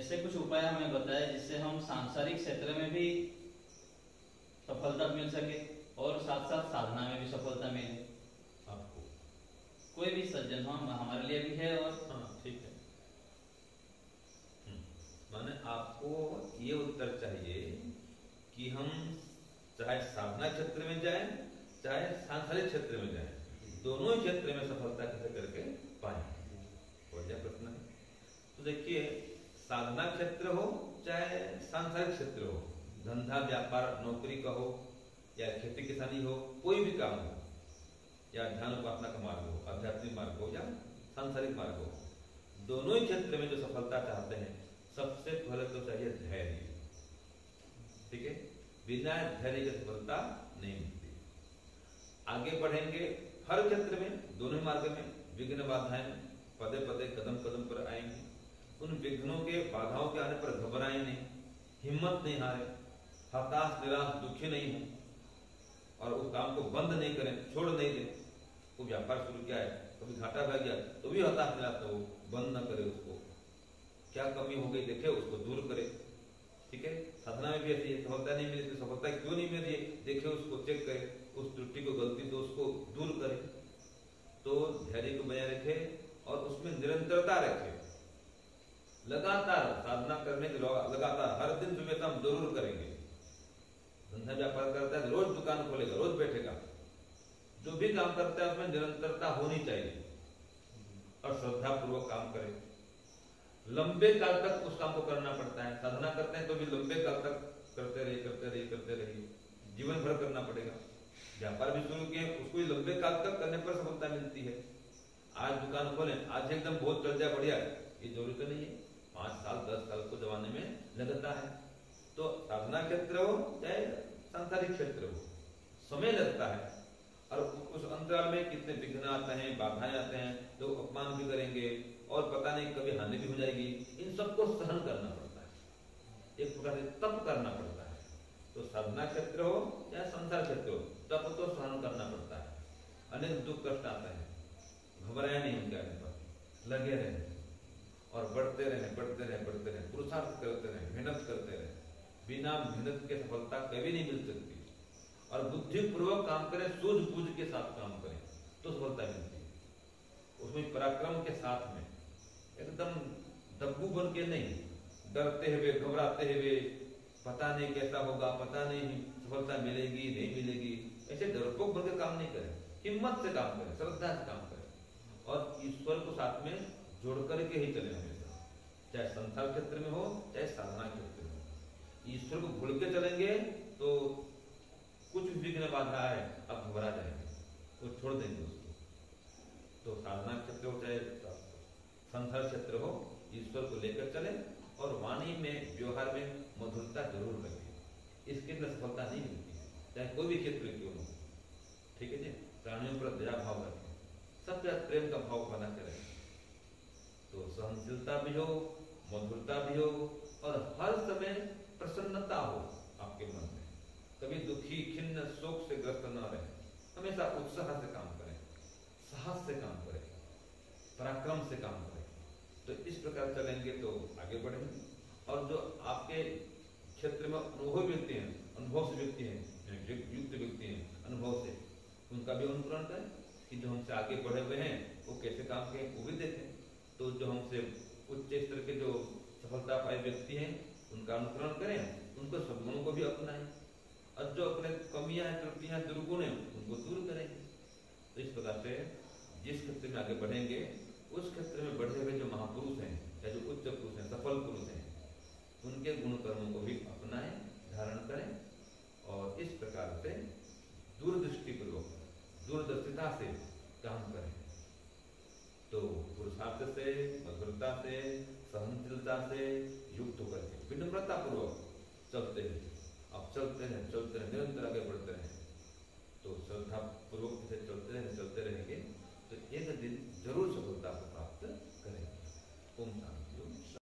ऐसे कुछ उपाय हमें बताए जिससे हम सांसारिक क्षेत्र में भी सफलता मिल सके और साथ साथ साधना में भी सफलता मिले। आपको कोई भी सज्जन हम हमारे लिए भी है। और हाँ ठीक है। माने आपको ये उत्तर चाहिए कि हम चाहे साधना क्षेत्र में जाएं चाहे सांसारिक क्षेत्र में जाएं, दोनों ही क्षेत्र में सफलता कैसे करके पाए, बढ़िया प्रश्न है। तो देखिए, साधना क्षेत्र हो चाहे सांसारिक क्षेत्र हो, धंधा व्यापार नौकरी का हो या खेती किसानी हो, कोई भी काम हो, या ध्यान उपासना का मार्ग हो, आध्यात्मिक मार्ग हो या सांसारिक मार्ग हो, दोनों ही क्षेत्र में जो सफलता चाहते हैं, सबसे पहले तो चाहिए धैर्य। ठीक है, बिना धैर्य की सफलता नहीं मिलती। आगे बढ़ेंगे हर क्षेत्र में, दोनों ही मार्ग में विघ्न बाधाएं पदे पदे कदम कदम पर आएंगी। उन विघ्नों के बाधाओं के आने पर घबराएं नहीं, हिम्मत नहीं हारे, हताश निराश दुखी नहीं हो और उस काम को बंद नहीं करें, छोड़ नहीं दें। वो व्यापार शुरू किया है, कभी घाटा भर गया तो भी हताश निराश हो, बंद न करे, उसको क्या कमी हो गई देखे, उसको दूर करे। ठीक है, साधना में भी ऐसी है, सफलता नहीं मिली तो सफलता क्यों नहीं मिल रही है देखे, उसको चेक करे, उस त्रुटि को गलती तो उसको दूर करे। तो धैर्य को बनाए रखे और उसमें निरंतरता रखे, लगातार साधना करने के लगातार हर दिन सुबह शाम जरूर करेंगे। धंधा व्यापार करता है रोज दुकान खोलेगा, रोज बैठेगा, जो भी काम करता है उसमें निरंतरता होनी चाहिए और श्रद्धा पूर्वक काम करे। लंबे काल तक उस काम को करना पड़ता है, साधना करते हैं तो भी लंबे काल तक करते रहिए, जीवन भर करना पड़ेगा। व्यापार भी शुरू किए, उसको भी लंबे काल तक करने पर सफलता मिलती है। आज दुकान खोलें, आज एकदम बहुत चल जाए बढ़िया, ये जरूरी तो नहीं है, 5 साल 10 साल को जमाने में लगता है। तो साधना क्षेत्र हो चाहे सांसारिक क्षेत्र हो, समय लगता है और उस अंतराल में कितने विघ्न आते हैं, बाधाएं आते हैं, लोग अपमान भी करेंगे और पता नहीं कभी हानि भी हो जाएगी। इन सबको सहन करना पड़ता है, एक प्रकार से तप करना पड़ता है। तो साधना क्षेत्र हो या संसार क्षेत्र हो, तप तो सहन करना पड़ता है। अनेक दुख कष्ट आते हैं, घबराया नहीं उनके आने पर, लगे रहे और बढ़ते रहे, पुरुषार्थ करते रहे, मेहनत करते रहे। बिना मेहनत के सफलता कभी नहीं मिल सकती। और बुद्धिपूर्वक काम करें, सूझबूझ के साथ काम करें तो सफलता मिलती है। उसमें पराक्रम के साथ में, एकदम दब्बू बन के नहीं, डरते हुए घबराते हुए, पता नहीं कैसा होगा, पता नहीं सफलता मिलेगी नहीं मिलेगी, ऐसे डरपोक बन के काम नहीं करें। हिम्मत से काम करें, श्रद्धा से काम करें और ईश्वर को साथ में जोड़ करके ही चले हमेशा, चाहे संसार क्षेत्र में हो चाहे साधना क्षेत्र में हो। ईश्वर को भूल के चलेंगे तो कुछ विघ्न बाधा है, अब घबरा जाएंगे, वो छोड़ देंगे उसको। तो साधना क्षेत्र हो चाहे संसार क्षेत्र हो, ईश्वर को लेकर चले और वाणी में व्यवहार में मधुरता जरूर रखें। इसके लिए सफलता नहीं मिलती है, चाहे कोई भी क्षेत्र क्यों हो। ठीक है जी, प्राणियों पर दया भाव रखें, सबके साथ प्रेम का भाव बना के रखें। तो सहनशीलता भी हो, मधुरता भी हो और हर समय प्रसन्नता हो आपके मन में। कभी दुखी खिन्न शोक से ग्रस्त न रहे, हमेशा उत्साह से काम करें, साहस से काम करें, पराक्रम से काम करें। तो इस प्रकार चलेंगे तो आगे बढ़ेंगे। और जो आपके क्षेत्र में अनुभवी व्यक्ति हैं, अनुभव से व्यक्ति हैं, युक्त व्यक्ति हैं अनुभव से, उनका भी अनुकरण करें कि जो हमसे आगे बढ़े हुए हैं वो कैसे काम करें, वो भी देखें। तो जो हमसे उच्च स्तर के जो सफलता पाए व्यक्ति हैं उनका अनुकरण करें, उनको सद्गुणों को भी अपनाएं और जो अपने कमियां हैं, त्रुटियां, दुर्गुण हैं उनको दूर करेंगे। तो इस प्रकार से जिस क्षेत्र में आगे बढ़ेंगे उस क्षेत्र में बढ़े हुए जो महापुरुष हैं या जो उच्च पुरुष हैं, सफल पुरुष हैं, उनके गुण कर्मों को भी अपनाएं, धारण करें और इस प्रकार से दूरदृष्टिपूर्वक, दूरदर्शिता से काम करें। तो पुरुषार्थ से, मधुरता से, सहनशीलता से युक्त होकर के विनम्रता पूर्वक चलते हैं। अब चलते हैं निरंतर आगे बढ़ते हैं। तो श्रद्धा पूर्वक